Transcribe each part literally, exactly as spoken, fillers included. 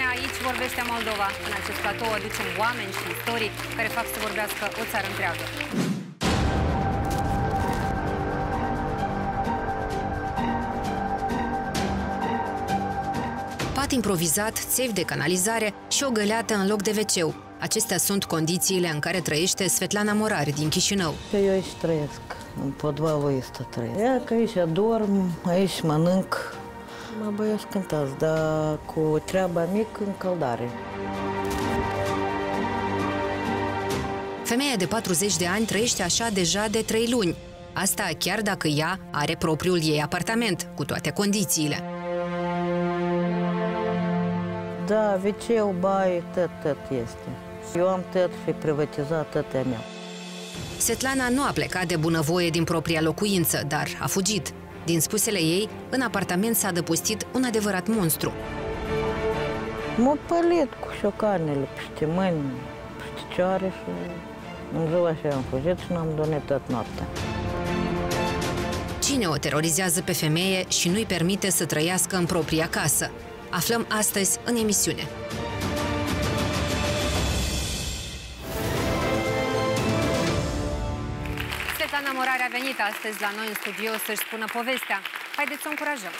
Aici vorbește Moldova. În acest platou aducem oameni și istorii care fac să vorbească o țară întreagă. Pat improvizat, țevi de canalizare și o găleată în loc de ve ce-ul. Acestea sunt condițiile în care trăiește Svetlana Morari din Chișinău. Eu aici trăiesc, în podvalul ăsta trăiesc. Ia că aici dorm, aici mănânc. Mă băieți cântați, dar cu treaba mică în căldare. Femeia de patruzeci de ani trăiește așa deja de trei luni. Asta chiar dacă ea are propriul ei apartament, cu toate condițiile. Da, ve ce-ul, baie, tot, tot este. Eu am tot și privatizat tot a mea. Svetlana nu a plecat de bunăvoie din propria locuință, dar a fugit. Din spusele ei, în apartament s-a adăpostit un adevărat monstru. M-a pălit cu șocanele peste mâini, peste picioare și în ziua așa am fugit și n-am dormit tot noaptea. Cine o terorizează pe femeie și nu-i permite să trăiască în propria casă? Aflăm astăzi în emisiune. Svetlana Morari a venit astăzi la noi în studio să-și spună povestea. Haideți să o încurajăm!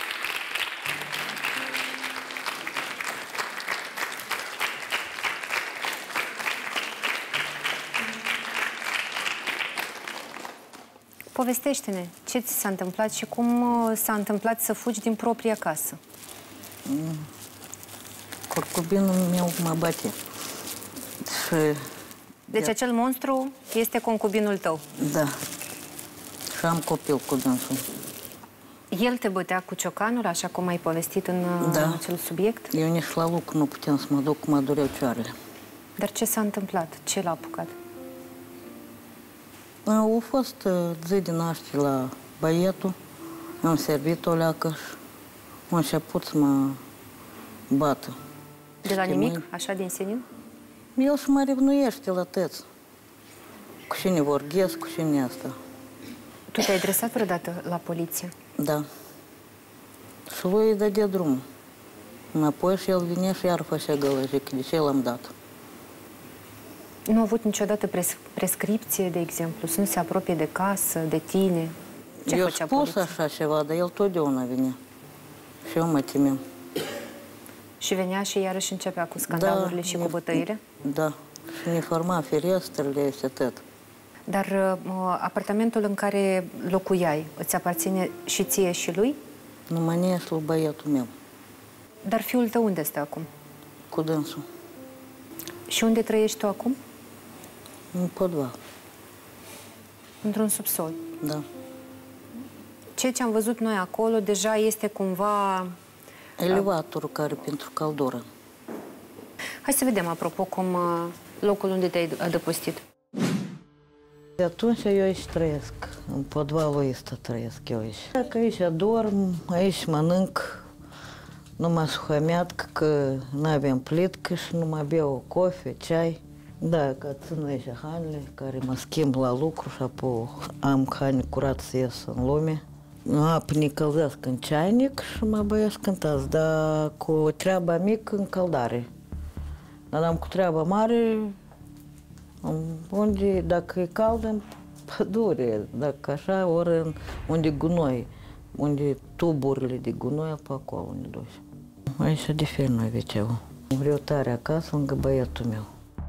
Povestește-ne ce ți s-a întâmplat și cum s-a întâmplat să fugi din propria casă. Mm. Curcubinul meu mă bate. Și... Deci de... acel monstru este concubinul tău? Da. Și am copil cu dânsul. El te bătea cu ciocanul, așa cum ai povestit în da. acel subiect? Eu nici la lucru nu puteam să mă duc, mă dureau cioarele. Dar ce s-a întâmplat? Ce l-a apucat? Au fost zi de naștere la băietul, am servit o leacă și a început să mă bată. De la nimic? Mâini. Așa din senin? El și mă revnuiește la tăți. Cu cine vorghesc, cu cine asta. Tu te-ai adresat vreodată la poliție? Da. Și lui îi dădea drumul. Înapoi și el vine și iar făcea gălăjic. De ce l-am dat? Nu a avut niciodată pres prescripție, de exemplu, să nu se apropie de casă, de tine? Ce eu făcea spus poliția? așa ceva, dar el totdeauna vine. Și eu mă temeam. Și venea și iarăși începea cu scandalurile da, și cu bătăile? Da. Și ne forma ferestrele, este tot. Dar uh, apartamentul în care locuiai, îți aparține și ție și lui? Numai mie și lui băiatul meu. Dar fiul tău unde stă acum? Cu dânsul. Și unde trăiești tu acum? În podval. Într-un subsol? Da. Ceea ce am văzut noi acolo deja este cumva... Elevatorul care pentru căldură. Hai să vedem, apropo, cum locul unde te-ai adăpostit. De atunci eu aici trăiesc. În podvalul ăsta trăiesc eu aici. Dacă aici dorm, aici mănânc, numai suhămeatcă, că n-avem plitcă și numai beau cofe, ceai. Da, că țin aici hainele, care mă schimb la lucru și apoi am haine curat să ies în lume. Apă ne călzesc în ceainic și mă băiesc cântați, dar cu treaba mică în căldare. Dar am cu treaba mare, unde, dacă e cald, în pădure, dacă așa, ori unde gunoi, unde tuburile de gunoi, pe acolo unde duci. Aici de fel noi ve ce-ul. Vreau tare acasă, lângă băiatul meu.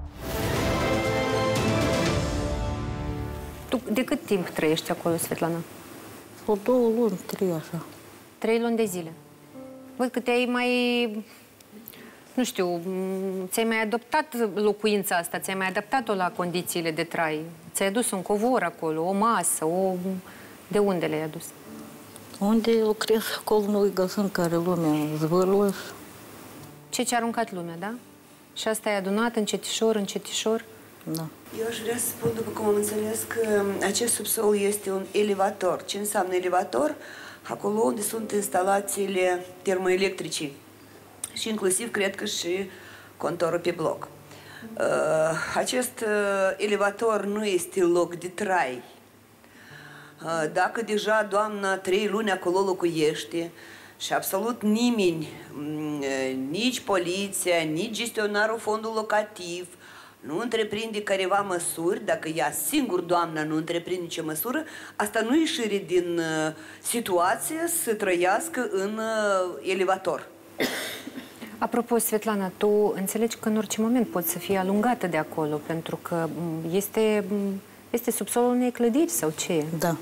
Tu de cât timp trăiești acolo, Svetlana? O două luni, trei, așa. Trei luni de zile. Văd că te-ai mai... Nu știu, ți-ai mai adoptat locuința asta, ți-ai mai adaptat-o la condițiile de trai. Ți-ai adus un covor acolo, o masă, o... De unde le-ai adus? Unde lucrez acolo, noi găsim care lumea zvârlă. Ce ți-a aruncat lumea, da? Și asta ai adunat încetișor, încetișor? Da. Eu aș vrea să spun, după cum am înțeles, că acest subsol este un elevator. Ce înseamnă elevator? Acolo unde sunt instalațiile termoelectrice. Și inclusiv, cred că și contorul pe bloc. Acest elevator nu este loc de trai. Dacă deja doamna trei luni acolo locuiește Și absolut nimeni, nici poliția, nici gestionarul fondului locativ, nu întreprinde careva măsuri, dacă ea singur, doamna, nu întreprinde nicio măsură, asta nu ieșire din uh, situație să trăiască în uh, elevator. Apropo, Svetlana, tu înțelegi că în orice moment poți să fii alungată de acolo, pentru că este, este subsolul unei clădiri sau ce e? Da.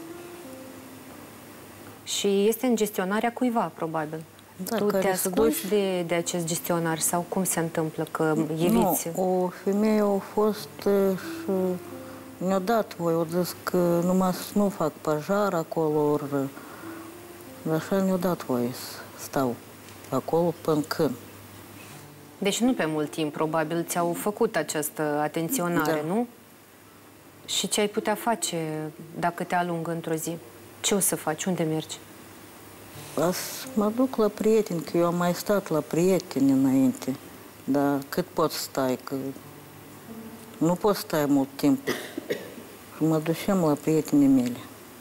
Și este în gestionarea cuiva, probabil. Da, tu te ascunzi duci... de, de acest gestionar sau cum se întâmplă că eviți? Nu, o femeie a fost și mi-a dat voi, o zis că numai să nu fac pajar acolo, ori așa mi-a dat voie să stau acolo până când. Deci nu pe mult timp, probabil, ți-au făcut această atenționare, da. Nu? Și ce ai putea face dacă te alungă într-o zi? Ce o să faci? Unde mergi? Să mă duc la prieteni, că eu am mai stat la prieteni înainte. Dar cât pot stai, că nu pot stai mult timp. Și mă ducem la prietenii mele.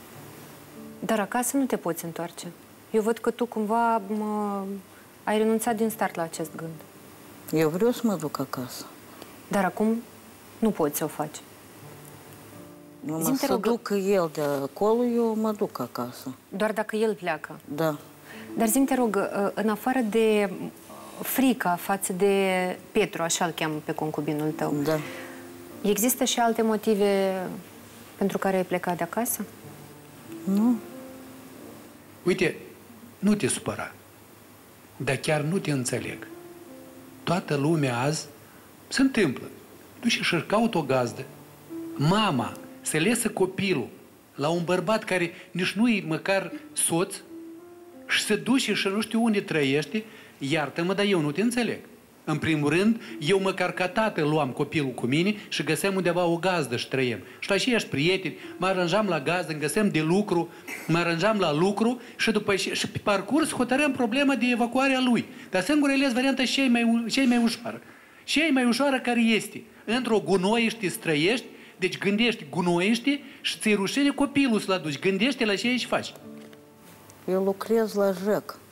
Dar acasă nu te poți întoarce. Eu văd că tu cumva mă... ai renunțat din start la acest gând. Eu vreau să mă duc acasă. Dar acum nu poți să o faci. Numai să rog... duc el de acolo, eu mă duc acasă. Doar dacă el pleacă? Da. Dar zi-mi, te rog, în afară de frica față de Petru, așa îl cheamă pe concubinul tău, da. Există și alte motive pentru care ai plecat de acasă? Nu. Uite, nu te supăra, dar chiar nu te înțeleg. Toată lumea azi se întâmplă. Duce și-și caută o gazdă. Mama se lesă copilul la un bărbat care nici nu-i măcar soț și se duce și nu știu unde trăiește, iartă-mă, dar eu nu te înțeleg. În primul rând, eu măcar ca tată luam copilul cu mine și găseam undeva o gazdă și trăiem. Și aceiași prieteni, mă aranjam la gazdă, îmi găseam de lucru, mă aranjam la lucru și după și, și pe parcurs hotăream problema de evacuarea lui. Dar singur ales varianta cei mai, cei mai ușoară. Cei mai ușoară care este. Într-o gunoiești străiești, deci gândești gunoiești și ți-i rușine copilul să-l aduci. Gândește la ce aici faci. Eu lucrez la J E C.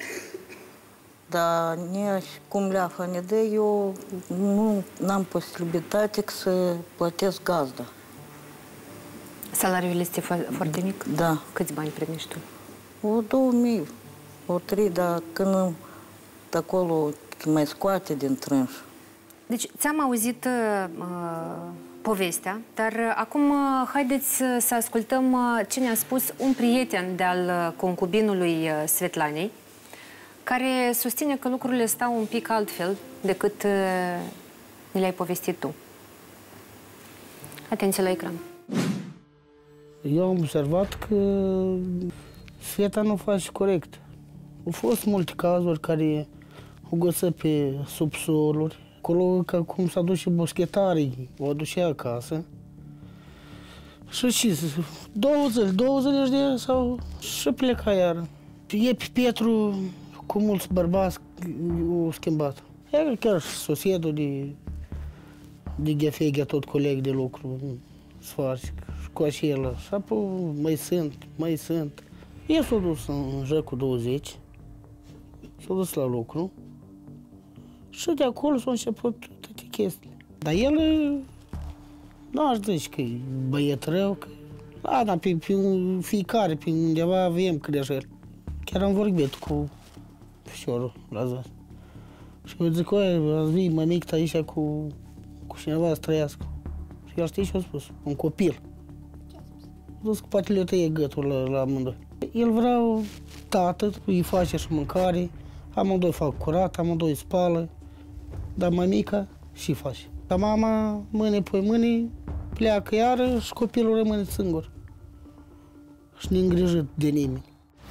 Dar nici cum leafa ne dă, eu nu am posibilitate să plătesc gazda. Salariul este foarte mic? Da. Câți bani primești tu? O două mii, o trei, dar când de acolo mai scoate din trânș. Deci, ți-am auzit uh, povestea, dar uh, acum uh, haideți uh, să ascultăm uh, ce ne-a spus un prieten de-al uh, concubinului uh, Svetlanei, care susține că lucrurile stau un pic altfel decât uh, ne le-ai povestit tu. Atenție la ecran. Eu am observat că Sveta nu face corect. Au fost multe cazuri care au găsit pe subsoluri. Acolo, ca cum s-a dus și boschetarii, o aducea acasă. Și ce, două zile, două zile de sau și pleca iară. E pe Petru cu mulți bărbați o schimbat. E chiar și sosedul de, de ghefeghea, tot coleg de lucru, sfarci, cu acela. Și apoi mai sunt, mai sunt. El s-a dus în Jecul douăzeci, s-a dus la lucru. Și de acolo s-au început toate chestiile. Dar el, nu aș zice că e băiet rău, că, da, dar pe, pe un, fiecare, pe undeva avem greșeli. Chiar am vorbit cu fișorul la zi. Și eu zic, oi, azi vii mămic aici cu, cu cineva să trăiască. Și el știi ce a spus? Un copil. A zis că poate le tăie gâtul la, la amândoi. El vrea tată, îi face și mâncare, amândoi fac curat, amândoi spală. Dar mămica și face. Dar mama, mâine pe mâine, pleacă iară și copilul rămâne singur. Și neîngrijit de nimeni.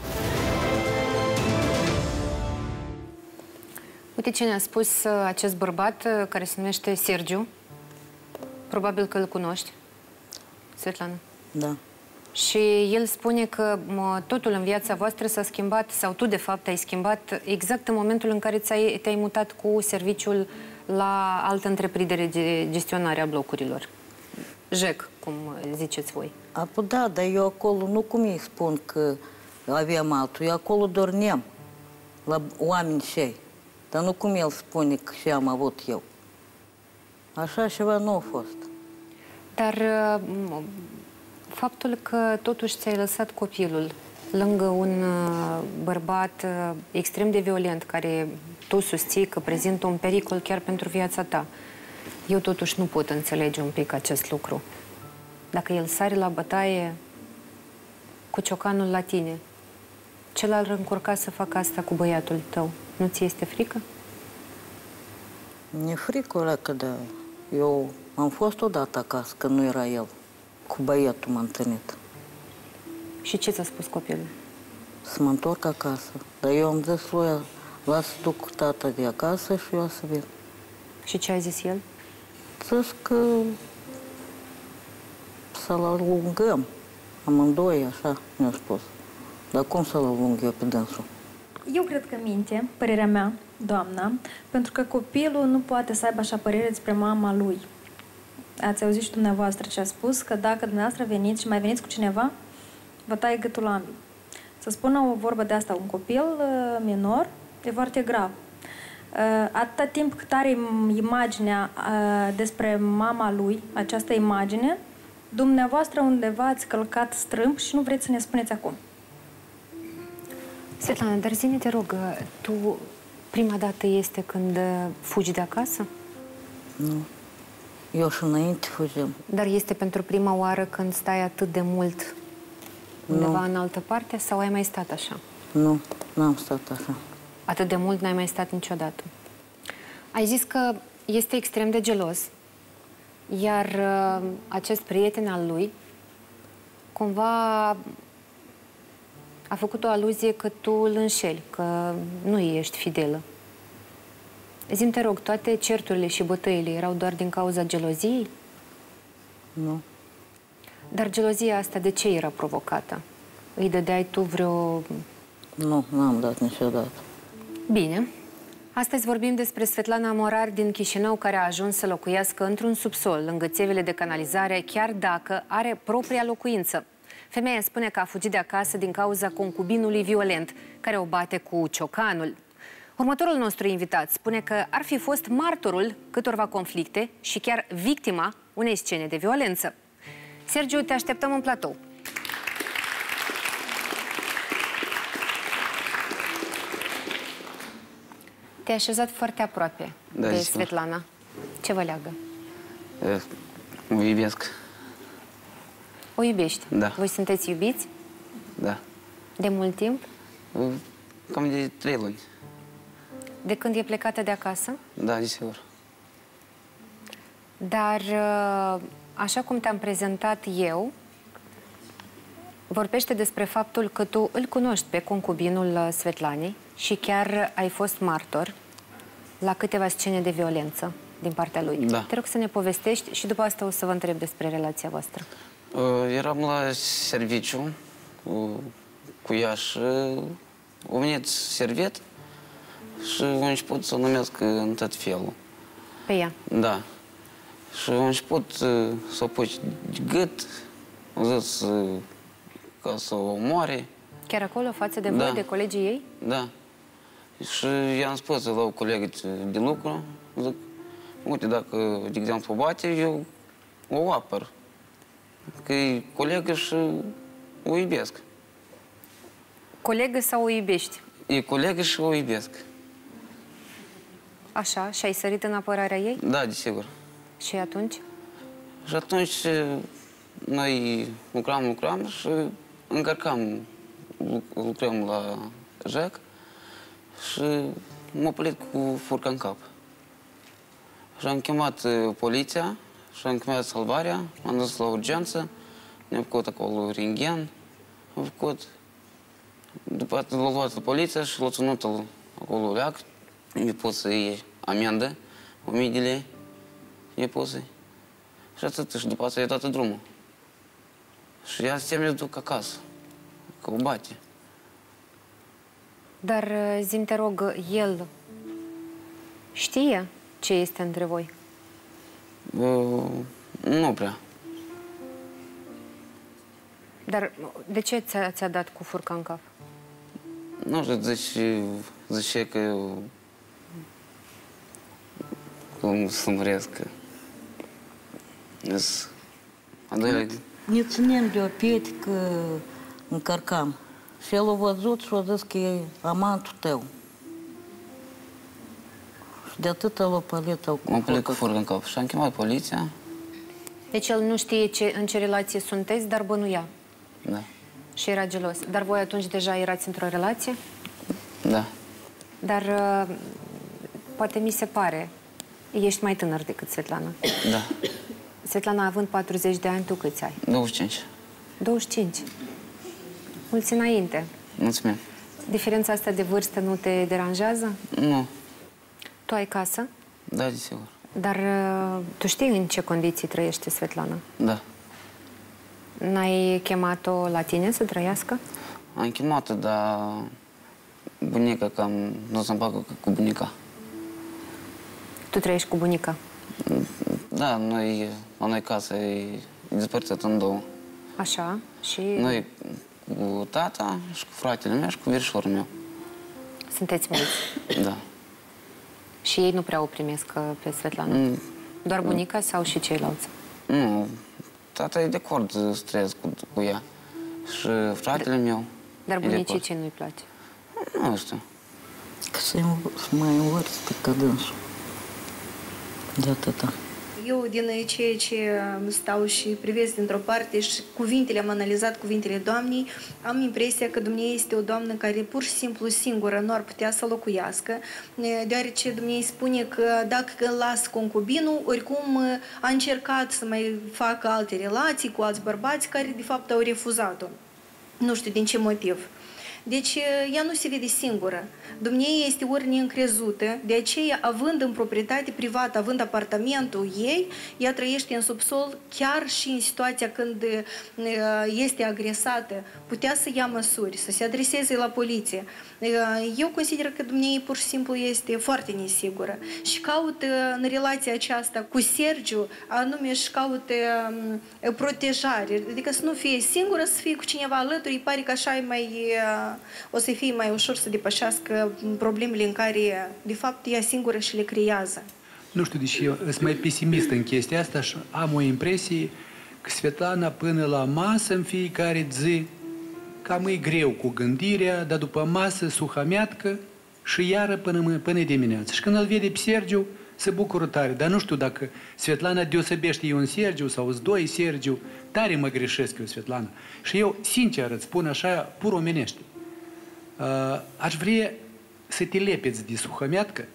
Uite ce ne-a spus acest bărbat care se numește Sergiu. Probabil că îl cunoști, Svetlana. Da. Și el spune că mă, totul în viața voastră s-a schimbat, sau tu, de fapt, ai schimbat exact în momentul în care te-ai te-ai mutat cu serviciul la altă întreprindere de gestionare a blocurilor. J E C, cum ziceți voi. Apoi da, dar eu acolo nu cum îi spun că aveam altul, eu acolo dorneam. la oameni cei. Dar nu cum el spune că și am avut eu. Așa ceva nu a fost. Dar uh, faptul că totuși ți-ai lăsat copilul lângă un uh, bărbat uh, extrem de violent, care tu susții că prezintă un pericol chiar pentru viața ta, eu totuși nu pot înțelege un pic acest lucru. Dacă el sare la bătaie cu ciocanul la tine, ce l-ar încurca să facă asta cu băiatul tău? Nu ți este frică? Mi-e frică ăla că da. Eu am fost odată acasă, când nu era el. Cu băiatul m-am întâlnit. Și ce ți-a spus copilul? Să mă întorc acasă. Dar eu am zis lui, las să duc tata de acasă și eu să vin. Și ce a zis el? Zis că să-l alungăm. Amândoi, așa mi-a spus. Dar cum să-l alung eu pe dânsul? Eu cred că minte, părerea mea, doamna, pentru că copilul nu poate să aibă așa părere despre mama lui. Ați auzit și dumneavoastră ce a spus, că dacă dumneavoastră veniți și mai veniți cu cineva, vă taie gâtul la ambii. Să spună o vorbă de asta un copil uh, minor, e foarte grav. Uh, atâta timp cât are imaginea uh, despre mama lui, această imagine, dumneavoastră undeva ați călcat strâmb și nu vreți să ne spuneți acum. Svetlana, dar zi-ne, te rog, tu prima dată este când fugi de acasă? Nu. Eu și înainte fugim. Dar este pentru prima oară când stai atât de mult undeva nu. în altă parte sau ai mai stat așa? Nu, n-am stat așa. Atât de mult n-ai mai stat niciodată. Ai zis că este extrem de gelos, iar uh, acest prieten al lui cumva a făcut o aluzie că tu îl înșeli, că nu ești fidelă. Zi-mi, te rog, toate certurile și bătăile erau doar din cauza geloziei? Nu. Dar gelozia asta de ce era provocată? Îi dădeai tu vreo... Nu, n-am dat niciodată. Bine. Astăzi vorbim despre Svetlana Morar din Chișinău, care a ajuns să locuiască într-un subsol, lângă țevile de canalizare, chiar dacă are propria locuință. Femeia spune că a fugit de acasă din cauza concubinului violent, care o bate cu ciocanul. Următorul nostru invitat spune că ar fi fost martorul câtorva conflicte și chiar victima unei scene de violență. Sergiu, te așteptăm în platou. Te-ai așezat foarte aproape da, de sigur. Svetlana. Ce vă leagă? O iubesc. O iubești? Da. Voi sunteți iubiți? Da. De mult timp? Cam de trei luni. De când e plecată de acasă? Da, desigur. Dar, așa cum te-am prezentat eu, vorbește despre faptul că tu îl cunoști pe concubinul Svetlanei și chiar ai fost martor la câteva scene de violență din partea lui. Da. Te rog să ne povestești și după asta o să vă întreb despre relația voastră. Eram la serviciu cu, cu ea și a venit servet și a început să o numească în tot felul. Pe ea? Da. Și a început să o puși de gât, a zis ca să o omoare. Chiar acolo, față de voi, da. de colegii ei? Da. Și i-am spus la o colegă de lucru, zic, uite, dacă, de exemplu, bate, eu o apăr. Că e colegă și o iubesc. Colegă sau o iubești? E colegă și o iubesc. Așa? Și ai sărit în apărarea ei? Da, desigur. Și atunci? Și atunci noi lucram, lucram și încărcam, lucrăm la J E C și m-a pălit cu furcă în cap. Și am chemat poliția și am chemat salvarea, m-am dus la urgență, ne-am făcut acolo rentgen, am făcut. După aceea l-a luat la poliția și l-a ținut acolo leac, mi-a pus să iei amendă, o mie de lei, i-a pus. Și atât, și după aceea i-a dat drumul. Și ea se mi duc acasă, că o bate. Dar, zi-mi, te rog, el știe ce este între voi? Uh, nu prea. Dar de ce ți-a ți-a dat cu furca în cap? Nu știu, zice, zice că eu... cum să măresc. A doilea... Ne ținem de o piete că încărcam. Și el a văzut și a zis că e amantul tău. Și de atât l-a pălit al M-am pălit cu furcă în cap și am chemat poliția. Deci el nu știe ce, în ce relație sunteți, dar bănuia. Da. Și era gelos. Dar voi atunci deja erați într-o relație? Da. Dar uh, poate mi se pare, ești mai tânăr decât Svetlana. Da. Svetlana, având patruzeci de ani, tu câți ai? douăzeci și cinci. douăzeci și cinci. Mulți înainte. Mulțumim. Diferența asta de vârstă nu te deranjează? Nu. Tu ai casă? Da, desigur. Dar uh, tu știi în ce condiții trăiește Svetlana? Da. N-ai chemat-o la tine să trăiască? Am chemat-o, dar bunica cam nu o să-mi facă cu bunica. Tu trăiești cu bunica? Da, noi, la noi casa e despărțită în două. Așa, și... Noi cu tata și cu fratele meu și cu verișorul meu. Sunteți mulți? Da. Și ei nu prea o primesc pe Svetlana? Mm. Doar bunica sau și ceilalți? Nu, tata e de acord să trăiesc cu, cu ea. Și fratele meu. Dar bunicii ce nu-i place? Nu știu. Că să mai în vârstă ca dânsul. De atâta. Eu, din ceea ce stau și privesc dintr-o parte și cuvintele, am analizat cuvintele Doamnei, am impresia că Dumnezeu este o Doamnă care pur și simplu singură nu ar putea să locuiască, deoarece Dumnezeu spune că dacă îl las concubinul, oricum a încercat să mai facă alte relații cu alți bărbați care de fapt au refuzat-o. Nu știu din ce motiv. Deci ea nu se vede singură. Dumnezeu este ori neîncrezută, de aceea, având în proprietate privată, având apartamentul ei, ea trăiește în subsol, chiar și în situația când este agresată, putea să ia măsuri, să se adreseze la poliție. Eu consider că Dumnezeu pur și simplu este foarte nesigură și caută în relația aceasta cu Sergiu, anume își caută protejare, adică să nu fie singură, să fie cu cineva alături, îi pare că așa e mai... o să fie mai ușor să depășească problemele în care, de fapt, ea singură și le creează. Nu știu, deși eu sunt mai pesimist în chestia asta și am o impresie că Svetlana până la masă în fiecare zi cam e greu cu gândirea, dar după masă suhameatcă și iară până, până dimineață. Și când îl vede pe Sergiu, se bucură tare. Dar nu știu dacă Svetlana deosebește eu un Sergiu sau îți doi Sergiu, tare mă greșesc eu, Svetlana. Și eu, sincer, îți spun așa, pur omenește. Uh, aș vrea să te lepeți de suhameatcă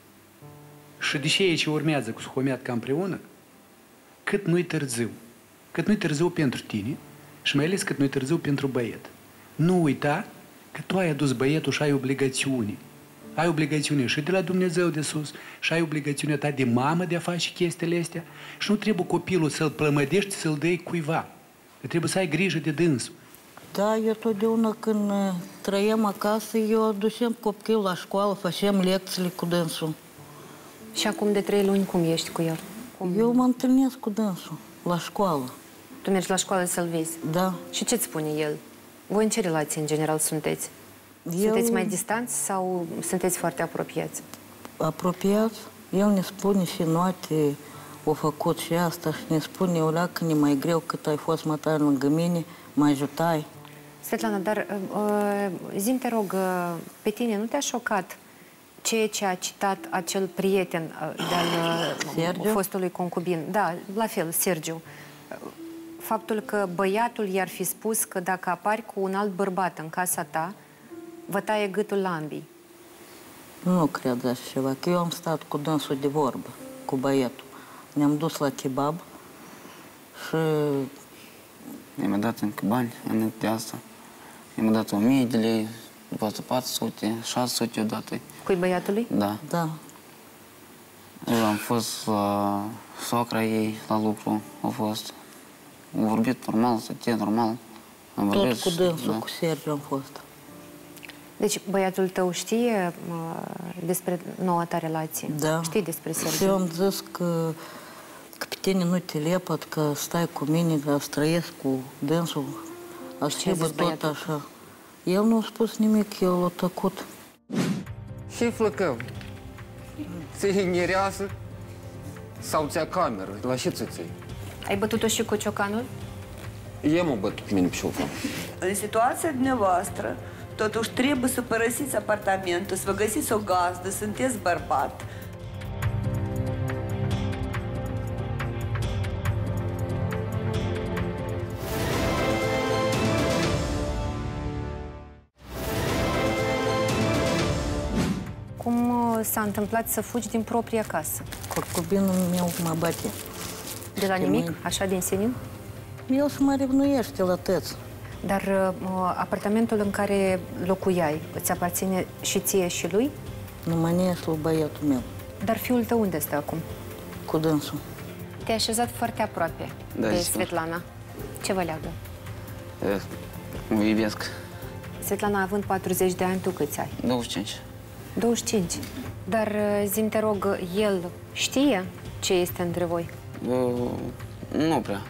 și de ceea ce urmează cu suhameatca împreună, cât nu-i târziu. Cât nu-i târziu pentru tine și mai ales cât nu-i târziu pentru băiet. Nu uita că tu ai adus băietul și ai obligațiuni. Ai obligațiune și de la Dumnezeu de sus și ai obligațiunea ta de mamă de a face chestiile astea și nu trebuie copilul să-l plămădești, să-l dai cuiva. Trebuie să ai grijă de dânsul. Da, eu totdeauna când trăiem acasă, eu aducem copilul la școală, facem lecțiile cu dânsul. Și acum de trei luni cum ești cu el? Cum... Eu mă întâlnesc cu dânsul, la școală. Tu mergi la școală să-l vezi? Da. Și ce-ți spune el? Voi în ce relație, în general, sunteți? Eu... Sunteți mai distanți sau sunteți foarte apropiați? Apropiați. El ne spune și noate o făcut și asta și ne spune, Olea, că e mai greu cât ai fost mătar lângă mine, mă ajutai. Svetlana, dar uh, zi-mi, te rog, uh, pe tine nu te-a șocat ceea ce a citat acel prieten uh, de-al uh, fostului concubin? Da, la fel, Sergiu. Faptul că băiatul i-ar fi spus că dacă apari cu un alt bărbat în casa ta, vă taie gâtul la ambii. Nu cred așa ceva, că eu am stat cu dânsul de vorbă, cu băietul. Ne-am dus la kebab și... I-am dat încă bani, înainte de asta. I-am dat o mie de lei, după asta patru sute, șase sute odată. Cui băiatului? Da. Da. Eu am fost la soacra ei, la lucru, a fost. Am vorbit normal, stătea normal. Am Tot vorbit, cu dânsul, da. cu Sergiu am fost. Deci băiatul tău știe uh, despre noua ta relație? Da. Știi despre Sergiu? Și eu am zis că, că pe tine nu te lepăt, că stai cu mine, că trăiesc cu dânsul. Așa tot așa. El nu a spus nimic, el a tăcut. Și flăcăm. Ți-i mireasă sau ți-a cameră, la ce ți-ți? Ai bătut-o și cu ciocanul? Eu m-a bătut pe mine pe șofa. În situația dumneavoastră, totuși trebuie să părăsiți apartamentul, să vă găsiți o gazdă, sunteți bărbat. Cum s-a întâmplat să fugi din propria casă? Concubinul meu mă bate. De la nimic? Așa din senin? El se mă revnuiește la tăț. Dar uh, apartamentul în care locuiai îți aparține și ție și lui? Numai mie și lui băiatul meu. Dar fiul tău unde stă acum? Cu dânsul. Te-ai așezat foarte aproape Da, de sigur. Svetlana. Ce vă leagă? E, mă iubesc. Svetlana, având patruzeci de ani, tu câți ai? douăzeci și cinci. douăzeci și cinci. Dar uh, zi-mi, te rog, el știe ce este între voi? Uh, nu prea.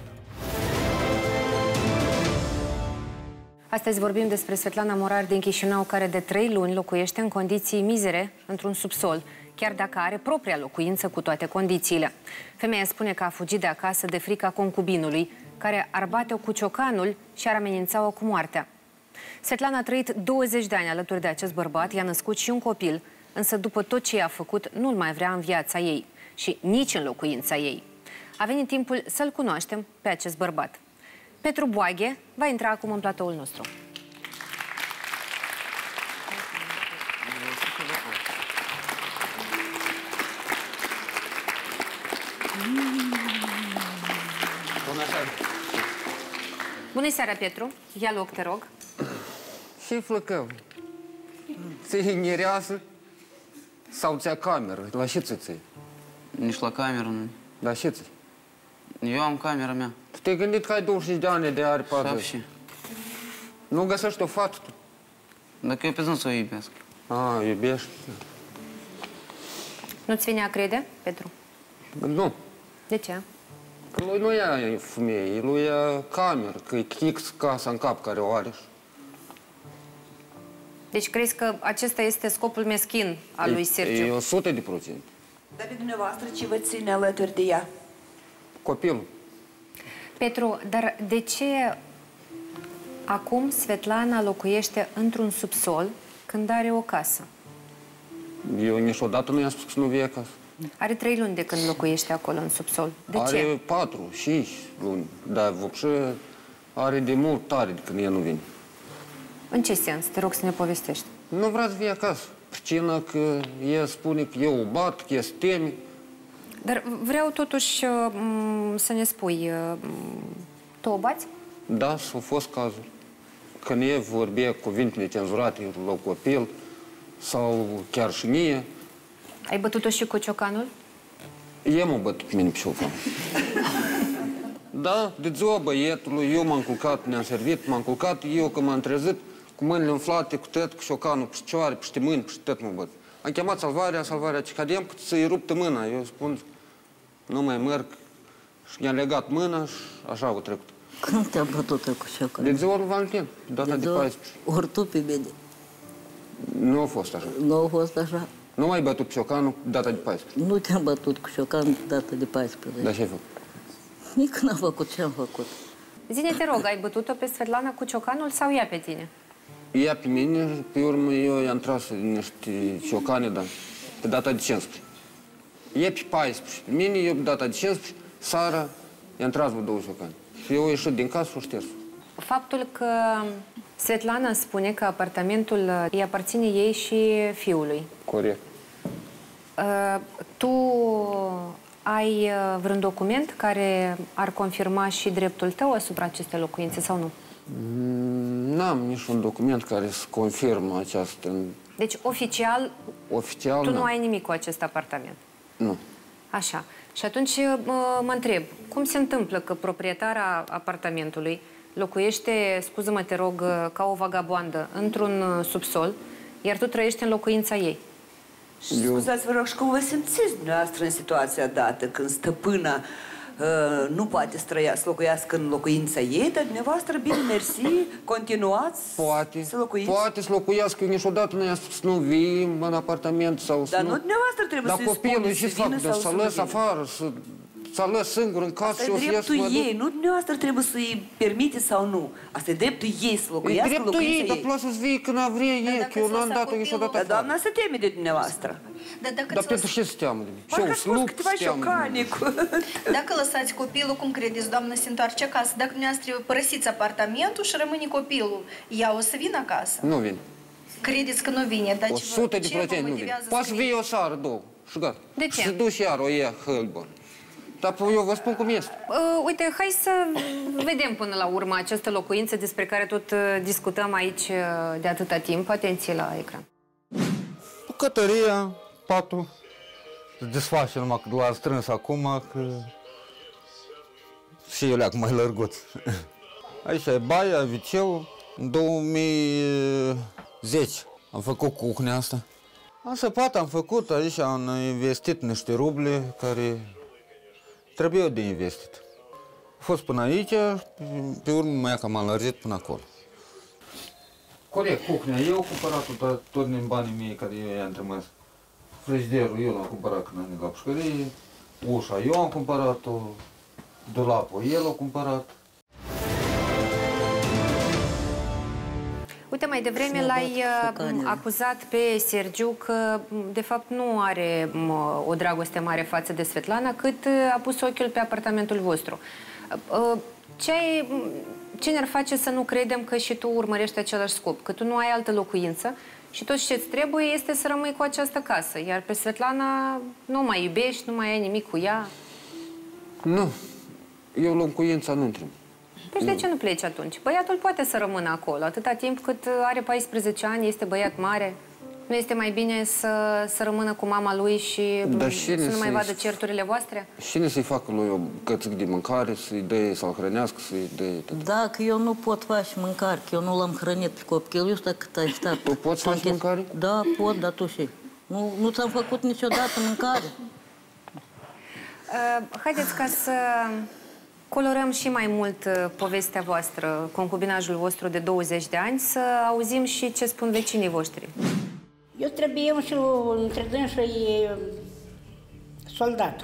Astăzi vorbim despre Svetlana Morar din Chișinău, care de trei luni locuiește în condiții mizere într-un subsol, chiar dacă are propria locuință cu toate condițiile. Femeia spune că a fugit de acasă de frica concubinului, care ar bate-o cu ciocanul și ar amenința-o cu moartea. Svetlana a trăit douăzeci de ani alături de acest bărbat, i-a născut și un copil, însă după tot ce i-a făcut, nu-l mai vrea în viața ei și nici în locuința ei. A venit timpul să-l cunoaștem pe acest bărbat. Petru Boaghe va intra acum în platoul nostru. Bună seara! Bună seara, Petru. Ia loc, te rog. Și flăcăm. Ți-i mireasă sau ți-a cameră, la ce ți-ți? Nici la cameră nu. La ce ți? Eu am camera mea. Tu te-ai gândit că ai douăzeci și cinci de ani de are Sau patruzeci? și. Nu găsești o fată tu? Dacă eu pe zi să o iubesc. A, iubești? Nu-ți vine a crede, Petru? Nu. De ce? Că lui nu e femeie, lui e cameră, că e fix casa în cap care o are. Deci crezi că acesta este scopul meschin al lui Sergiu? E o sută de procent. Dar pe dumneavoastră ce vă ține alături de ea? Copilul. Petru, dar de ce acum Svetlana locuiește într-un subsol când are o casă? Eu niciodată nu i-am spus că nu vii acasă. Are trei luni de când locuiește acolo în subsol. De are ce? patru, cinci luni, dar vopșe are de mult tare de când ea nu vine. În ce sens? Te rog să ne povestești. Nu vrea să vie acasă. Pricina că ea spune că eu o bat, că ea se teme. Dar vreau totuși m, să ne spui, m, tu o bați? Da, s-au fost cazuri. Când ea vorbea cuvintele cenzurate la copil sau chiar și mie, Ai bătut-o și cu ciocanul? ea m-a bătut pe mine pe șofa. Da, de ziua băietului, eu m-am culcat, ne-am servit, m-am culcat, eu că m-am trezit, cu mâinile umflate, cu tot, cu șocanul, pe picioare, pe mâini, pe tot mă băt. Am chemat salvarea, salvarea, ce cadem, cât să-i ruptă mâna. Eu spun, nu mai merg. Și i-am legat mâna și așa au trecut. Când te-a bătut cu ciocanul? De ziua lui Valentin, data de, de paisprezece. Ori tu pe mine. Nu a fost așa. Nu a fost așa. Nu mai bătut pe ciocanul data de paisprezece. Nu te-am bătut cu ciocanul data de paisprezece. Dar ce ai făcut? Nici n-am făcut ce am făcut. Zine, te rog, ai bătut-o pe Svetlana cu ciocanul sau ea pe tine? Ea pe mine, pe urmă eu i-am tras niște ciocane, dar pe data de cincisprezece. E pe paisprezece, pe mine, eu pe data de cincisprezece, seara, i-am tras vreo două ciocane. Și eu ieșit din casă și o șters. Faptul că Svetlana spune că apartamentul îi aparține ei și fiului. Corect. Uh, tu ai vreun document care ar confirma și dreptul tău asupra acestei locuințe sau nu? N-am niciun document care să confirmă această... Deci, oficial, Oficial, tu nu n-am. ai nimic cu acest apartament. Nu. Așa. Și atunci mă, mă întreb, cum se întâmplă că proprietara apartamentului locuiește, scuză-mă, te rog, ca o vagabondă într-un subsol, iar tu trăiești în locuința ei? Și scuzați, vă rog, și cum vă simțiți dumneavoastră în situația dată, când stăpâna uh, nu poate să trăiască, să locuiască în locuința ei, dar dumneavoastră, bine, mersi, continuați poate, să locuiți. Poate să locuiască, eu niciodată nu i-a spus să nu vii în apartament sau să dar nu... nu dumneavoastră trebuie să-i copilul spuneți să vină sau să să lăs vină. afară, să... Să lăs singur în casă Asta și o e să ies dreptul să mă duc. ei, nu dumneavoastră trebuie să-i permite sau nu. Asta e dreptul ei să E locuiască în dreptul locuința ei, dar ei. plus să-ți vii când a vrea ei, că eu n-am dat-o niciodată Dar afară. doamna se teme de dumneavoastră. Dar, dacă Dar pentru ce se teamă de mine? Și Parcă eu ați spus slup câteva se teamă de mine. șocane cu... Dacă lăsați copilul, cum credeți, doamnă, se întoarce acasă? Dacă dumneavoastră părăsiți apartamentul și rămâne copilul, ea o să vină acasă? Nu vine. Credeți că nu vine? Dar O ce vă- sută de ce vă plăteni nu vine. motivează Poate să să vii o seară, două. Și gata. De ce? Și se duci iar, o ia hâlbă. Dar eu vă spun cum este. Uh, uite, hai să vedem până la urmă această locuință despre care tot uh, discutăm aici uh, de atâta timp. Atenție la ecran. Bucătăria, patul, se desface numai că l-a strâns acum, că și eu le-ac mai lărguț. Aici e baia, viceu. În două mii zece am făcut cucnea asta. Am săpat, am făcut, aici am investit niște ruble care trebuiau de investit. A fost până aici, pe urmă mai cam am lărgit până acolo. Corect, cucnea, eu am cumpărat-o tot, tot din banii mei care eu i-am trimis. Frigiderul eu l-am cumpărat când am venit la pușcărie, ușa eu am cumpărat-o, dulapul el l-a cumpărat. Uite, mai devreme l-ai acuzat pe Sergiu că, de fapt, nu are o dragoste mare față de Svetlana, cât a pus ochiul pe apartamentul vostru. Ce, ai, ce ne-ar face să nu credem că și tu urmărești același scop? Că tu nu ai altă locuință și tot ce-ți trebuie este să rămâi cu această casă. Iar pe Svetlana nu mai iubești, nu mai ai nimic cu ea. Nu. Eu locuința nu întreb. Deci de ce nu pleci atunci? Băiatul poate să rămână acolo, atâta timp cât are paisprezece ani, este băiat mare. Nu este mai bine să, să rămână cu mama lui și să nu mai vadă certurile voastre? Cine să-i facă lui o cățic de mâncare, să-i dea, să-l hrănească, să-i dea tot? Dacă eu nu pot face mâncare, că eu nu l-am hrănit pe copil, eu știu cât ai stat. Tu poți face mâncare? Da, pot, dar tu și. Nu, nu ți-am făcut niciodată mâncare. Uh, haideți ca să colorăm și mai mult uh, povestea voastră, concubinajul vostru de douăzeci de ani, să auzim și ce spun vecinii voștri. Eu trebuie și între dânsă e soldatul.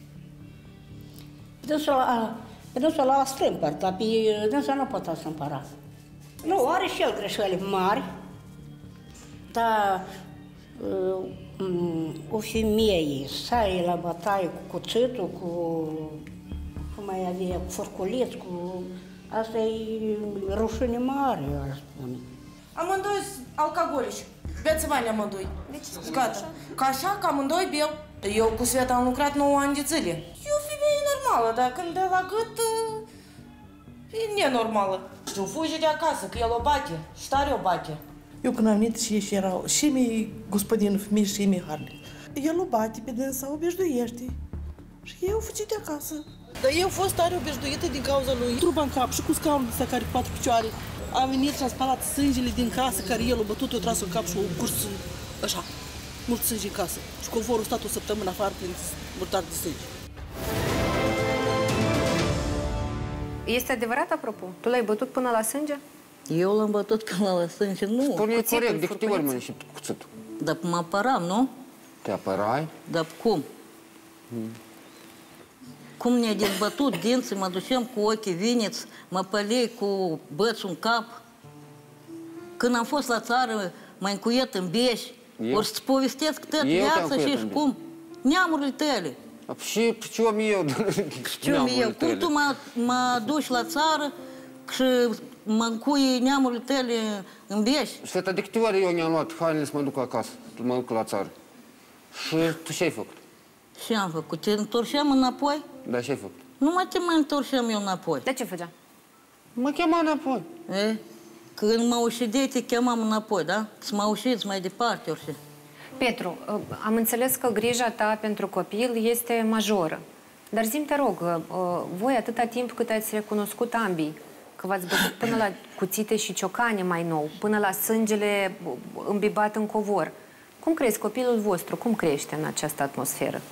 Pe dânsul la strâmpăr, dar pe dânsul nu pot să împăra. Nu, are și el greșeli mari, dar o femeie să ai la bătaie cu cuțitul, cu cum mai avea, cu furculiț, cu... Asta e rușine mare, eu aș spune. Amândoi alcoolici. Beți bani amândoi. Gata. Ca așa, că amândoi beau. Eu cu Sveta am lucrat nouă ani de zile. E o femeie normală, dar când dă la gât, e nenormală. Știu, fugi de acasă, că el o bate. Și tare o bate. Eu când am venit și ei și erau și mei gospodin femeie și mei harnic. El o bate pe dânsa, obișnuiește. Și ei au fugit de acasă. Dar eu am fost tare obișnuită din cauza lui. Truba în cap și cu scaunul ăsta care cu patru picioare. Am venit și am spălat sângele din casă care el a bătut, o tras în cap și o curs așa, mult sânge în casă. Și covorul a stat o săptămână afară prin murtar de sânge. Este adevărat, apropo? Tu l-ai bătut până la sânge? Eu l-am bătut până la sânge, nu. Spune corect, de câte ori mă și cuțitul? Dar mă apăram, nu? Te apărai? Dar cum? Hmm. Cum ne-a dezbătut dinții, mă ducem cu ochii viniți, mă pălei cu bățul în cap. Când am fost la țară, mă încuiet în Beș, ori să-ți povestesc tot viața și cum. Neamurile tale. Și ce om eu? Ce om eu? Cum tu mă duci la țară și mă încui neamurile tale în Beș? Sveta, de câte ori eu ne-am luat hainele să mă duc acasă, să mă duc la țară? Și tu ce ai făcut? Ce am făcut? Te întorceam înapoi? Da, ce ai făcut? Nu mai te mai întorceam eu înapoi. De ce făcea? Mă chema înapoi. E? Când mă ușideai, te chemam înapoi, da? Să mă ușiți mai departe, orice. Petru, am înțeles că grija ta pentru copil este majoră. Dar zi-mi, te rog, voi atâta timp cât ați recunoscut ambii, că v-ați bătut până la cuțite și ciocane mai nou, până la sângele îmbibat în covor, cum crezi copilul vostru, cum crește în această atmosferă?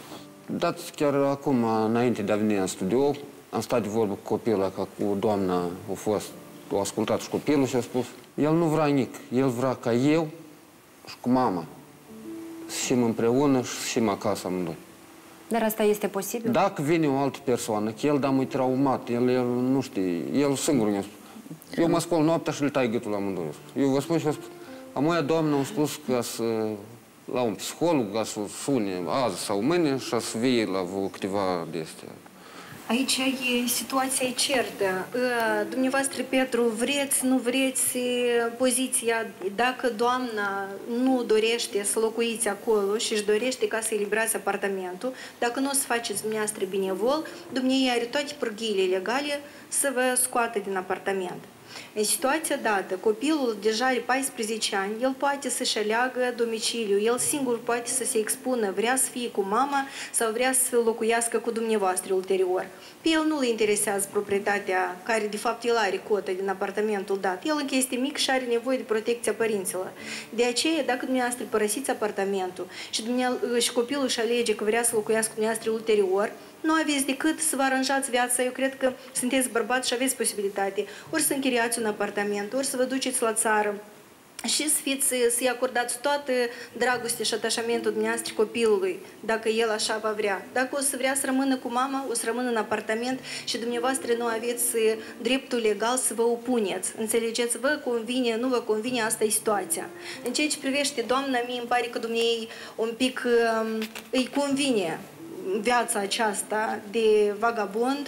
Dați chiar acum, înainte de a veni în studio, am stat de vorbă cu copilul, ca cu doamna a fost, a ascultat și copilul și a spus, el nu vrea nic, el vrea ca eu și cu mama să șim împreună și să șim acasă amândoi. Dar asta este posibil? Dacă vine o altă persoană, că el, da, e traumat, el, el nu știe, el singur ne-a spus. Eu mă scol noaptea și îl tai gâtul la amândoi. Eu vă spun și vă spun, a moia doamnă a spus ca să, la un psiholog, ca să sune azi sau mâine și să vie la vreo câteva de astea. Aici e situația certă. Dumneavoastră, Petru, vreți, nu vreți poziția, dacă doamna nu dorește să locuiți acolo și își dorește ca să eliberați apartamentul, dacă nu o să faceți dumneavoastră binevol, dumneavoastră are toate pârghiile legale să vă scoată din apartament. În situația dată, copilul deja are paisprezece ani, el poate să-și aleagă domiciliu, el singur poate să se expună, vrea să fie cu mama sau vrea să locuiască cu dumneavoastră ulterior. Pe el nu-l interesează proprietatea care de fapt el are cotă din apartamentul dat. El încă este mic și are nevoie de protecția părinților. De aceea, dacă dumneavoastră părăsiți apartamentul și, și copilul își alege că vrea să locuiască cu dumneavoastră ulterior, nu aveți decât să vă aranjați viața. Eu cred că sunteți bărbați și aveți posibilitate. Ori să închiriați un apartament, ori să vă duceți la țară și să fiți, să-i acordați toată dragostea și atașamentul dumneavoastră copilului, dacă el așa va vrea. Dacă o să vrea să rămână cu mama, o să rămână în apartament și dumneavoastră nu aveți dreptul legal să vă opuneți. Înțelegeți? Vă convine, nu vă convine, asta e situația. În ceea ce privește doamna, mie îmi pare că dumneavoastră un pic îi convine viața aceasta de vagabond,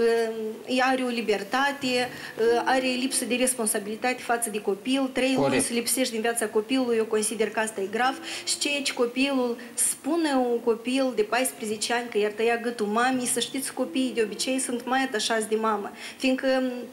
ea are o libertate, are lipsă de responsabilitate față de copil, trei luni să lipsești din viața copilului, eu consider că asta e grav și ceea ce copilul spune un copil de paisprezece ani că i-ar tăia gâtul mamii, să știți, copiii de obicei sunt mai atașați de mamă, fiindcă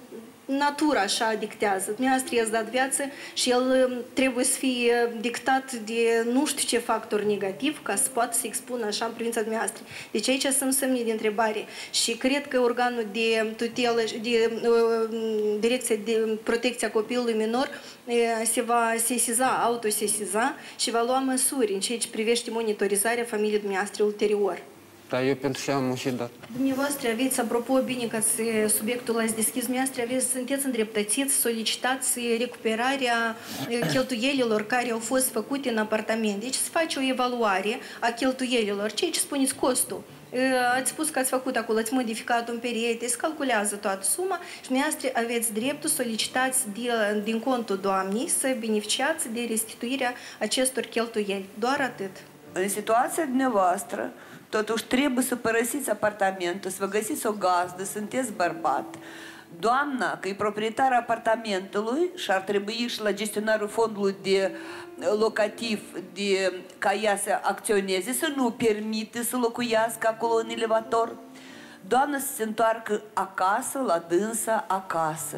natura așa dictează. Dumneavoastră i-ați dat viață și el trebuie să fie dictat de nu știu ce factor negativ ca să poată să expună așa în privința dumneavoastră. Deci aici sunt semne de întrebare și cred că organul de tutelă, de uh, direcție de protecție a copilului minor uh, se va sesiza, autosesiza și va lua măsuri în ceea ce privește monitorizarea familiei dumneavoastră ulterior. Da, eu pentru ce am și dat. Dumneavoastră aveți, apropo, bine că subiectul l-ați deschis, dumneavoastră aveți, sunteți îndreptățiți, solicitați recuperarea cheltuielilor care au fost făcute în apartament. Deci se face o evaluare a cheltuielilor, ceea ce spuneți costul. Ați spus că ați făcut acolo, ați modificat un perete, se calculează toată suma și dumneavoastră aveți dreptul, solicitați de, din contul doamnei să beneficiați de restituirea acestor cheltuieli. Doar atât. În situația dumneavoastră, totuși trebuie să părăsiți apartamentul, să vă găsiți o gazdă, sunteți bărbat. Doamna, că e proprietarul apartamentului și ar trebui și la gestionarul fondului de locativ de, ca ea să acționeze, să nu permite să locuiască acolo în elevator. Doamna să se întoarcă acasă, la dânsa, acasă.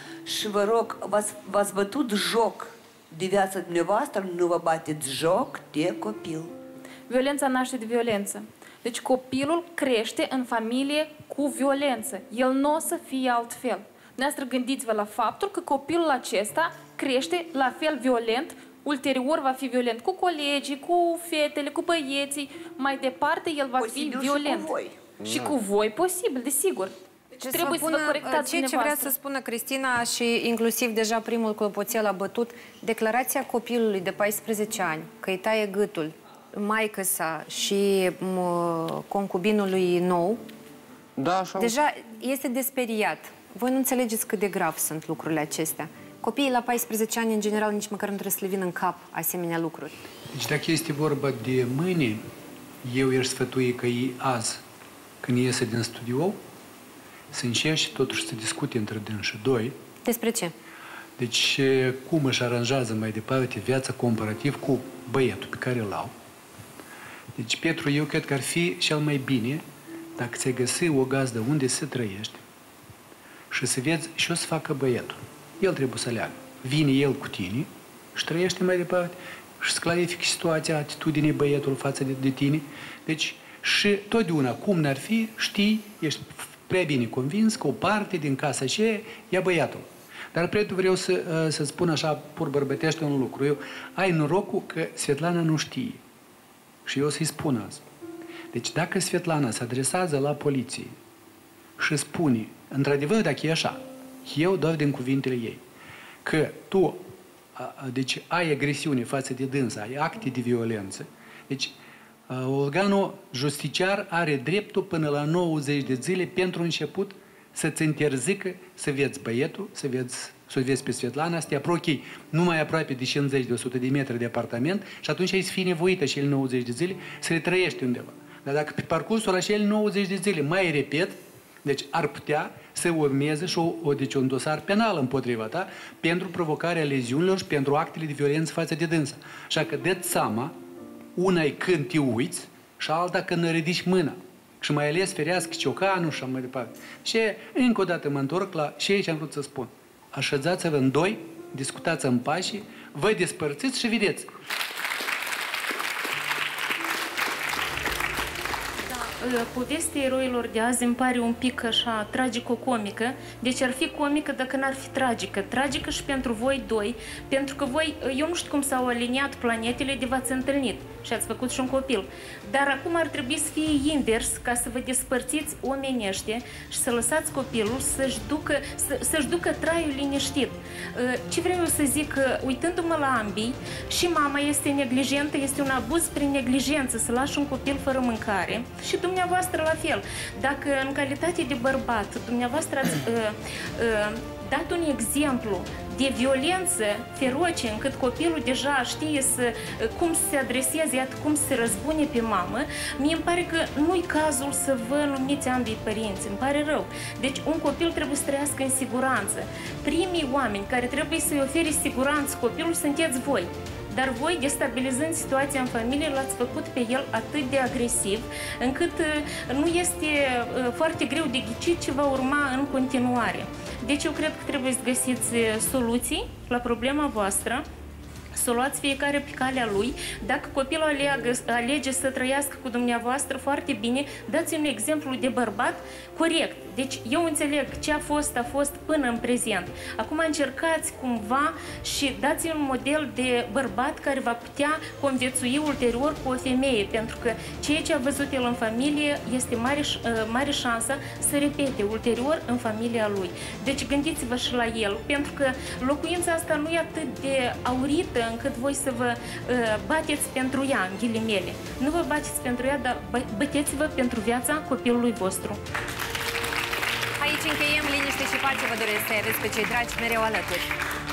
Și vă rog, v-ați bătut joc de viața dumneavoastră, nu vă bateți joc de copil. Violența naște de violență. Deci copilul crește în familie cu violență. El nu o să fie altfel. Dumneavoastră gândiți-vă la faptul că copilul acesta crește la fel violent, ulterior va fi violent cu colegii, cu fetele, cu băieții, mai departe el va posibil fi violent. Și cu voi. Și cu voi, posibil, desigur. Deci ce trebuie să, să vă corectați ceea ce vrea să spună Cristina și inclusiv deja primul clopoțel a bătut, declarația copilului de paisprezece ani că îi taie gâtul maică sa și concubinului nou, da, așa. Deja este desperiat. Voi nu înțelegeți cât de grav sunt lucrurile acestea. Copiii la paisprezece ani, în general, nici măcar nu trebuie să le vină în cap asemenea lucruri. Deci dacă este vorba de mâine, eu i-aș sfătui că ei azi, când iese din studio, să încerce totuși să discute între dânsi doi. Despre ce? Deci cum își aranjează mai departe viața comparativ cu băietul pe care îl au. Deci, Petru, eu cred că ar fi cel mai bine dacă ți-ai găsi o gazdă unde să trăiești și să vezi ce o să facă băietul. El trebuie să aleagă. Vine el cu tine și trăiește mai departe și să clarifică situația, atitudinii băietului față de, de tine. Deci, și totdeauna, cum n-ar fi, știi, ești prea bine convins că o parte din casa aceea e băiatul. Dar, prietul, vreau să, să spun așa, pur bărbătește un lucru. Eu, ai norocul că Svetlana nu știe. Și eu să-i spun azi. Deci dacă Svetlana se adresează la poliție și spune, într-adevăr, dacă e așa, eu dau din cuvintele ei, că tu deci, ai agresiune față de dânsa, ai acte de violență, deci organul justiciar are dreptul până la nouăzeci de zile pentru început să-ți interzică să vezi băietul, să vezi, să vezi pe Svetlana, să te aprochi numai aproape de cincizeci de o sută de metri de apartament și atunci ai să fii nevoită cele nouăzeci de zile să le trăiești undeva. Dar dacă pe parcursul acele nouăzeci de zile mai repet, deci ar putea să urmeze și o, o, deci un dosar penal împotriva ta pentru provocarea leziunilor și pentru actele de violență față de dânsa. Așa că dă-ți seama, una e când te uiți și alta când ridici mâna. Și mai ales ferească ciocanul și mai departe. Și încă o dată mă întorc la ce aici am vrut să spun. Așezați-vă în doi, discutați în pași, vă despărțiți și vedeți. Povestea eroilor de azi îmi pare un pic așa tragico-comică, deci ar fi comică dacă n-ar fi tragică. Tragică și pentru voi doi, pentru că voi, eu nu știu cum s-au aliniat planetele de v-ați întâlnit și ați făcut și un copil. Dar acum ar trebui să fie invers, ca să vă despărțiți omenește și să lăsați copilul să-și ducă, să, să-și ducă traiul liniștit. Ce vreau eu să zic, uitându-mă la ambii, și mama este neglijentă, este un abuz prin neglijență să lași un copil fără mâncare și dumneavoastră la fel. Dacă în calitate de bărbat dumneavoastră ați uh, uh, dat un exemplu de violență feroce, încât copilul deja știe să, cum să se adreseze, iată, cum să se răzbune pe mamă, mie îmi pare că nu-i cazul să vă numiți ambii părinți, îmi pare rău. Deci un copil trebuie să trăiască în siguranță. Primii oameni care trebuie să-i ofere siguranță copilul sunteți voi. Dar voi, destabilizând situația în familie, l-ați făcut pe el atât de agresiv, încât nu este foarte greu de ghicit ce va urma în continuare. Deci eu cred că trebuie să găsiți soluții la problema voastră, să o luați fiecare pe calea lui. Dacă copilul aleagă, alege să trăiască cu dumneavoastră, foarte bine, dați un exemplu de bărbat corect. Deci eu înțeleg ce a fost, a fost până în prezent. Acum încercați cumva și dați un model de bărbat care va putea conviețui ulterior cu o femeie, pentru că ceea ce a văzut el în familie este mare, mare șansă să repete ulterior în familia lui. Deci gândiți-vă și la el, pentru că locuința asta nu e atât de aurită încât voi să vă uh, bateți pentru ea, în ghilimele. Nu vă bateți pentru ea, dar băteți-vă pentru viața copilului vostru. Aici încheiem. Liniște și pace vă doresc să aveți pe cei dragi mereu alături.